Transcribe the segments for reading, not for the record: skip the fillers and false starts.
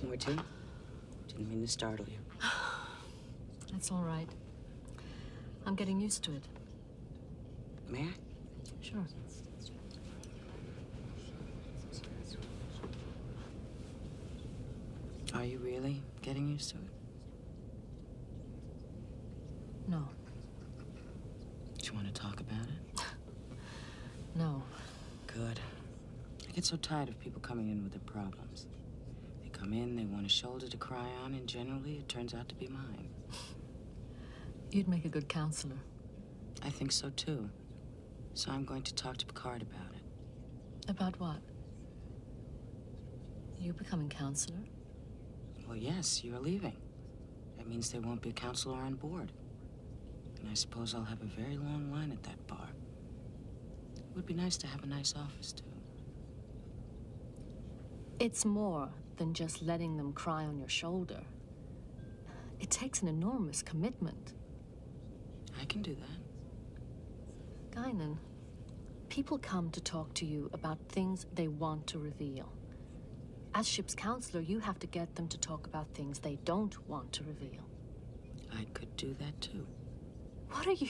More tea? Didn't mean to startle you. That's all right. I'm getting used to it. May I? Sure. Are you really getting used to it? No. Do you want to talk about it? No. Good. I get so tired of people coming in with their problems. They come in, they want a shoulder to cry on, and generally it turns out to be mine. You'd make a good counselor. I think so, too. So I'm going to talk to Picard about it. About what? You becoming counselor? Well, yes, you're leaving. That means there won't be a counselor on board. And I suppose I'll have a very long line at that bar. It would be nice to have a nice office, too. It's more than just letting them cry on your shoulder. It takes an enormous commitment. I can do that. Guinan, people come to talk to you about things they want to reveal. As ship's counselor, you have to get them to talk about things they don't want to reveal. I could do that, too. What are you...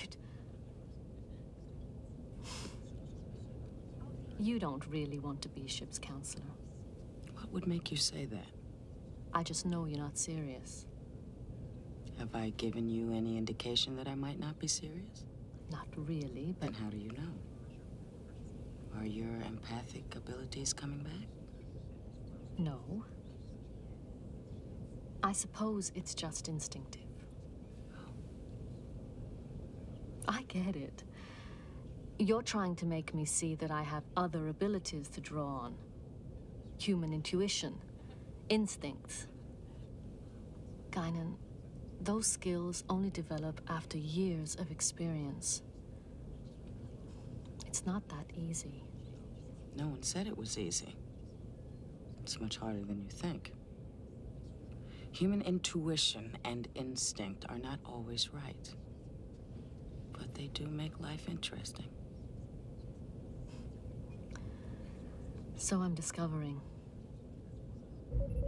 You don't really want to be ship's counselor. What would make you say that? I just know you're not serious. Have I given you any indication that I might not be serious? Not really, but... Then how do you know? Are your empathic abilities coming back? No. I suppose it's just instinctive. Oh. I get it. You're trying to make me see that I have other abilities to draw on. Human intuition, instincts. Guinan, those skills only develop after years of experience. It's not that easy. No one said it was easy. It's much harder than you think. Human intuition and instinct are not always right. But they do make life interesting. So I'm discovering.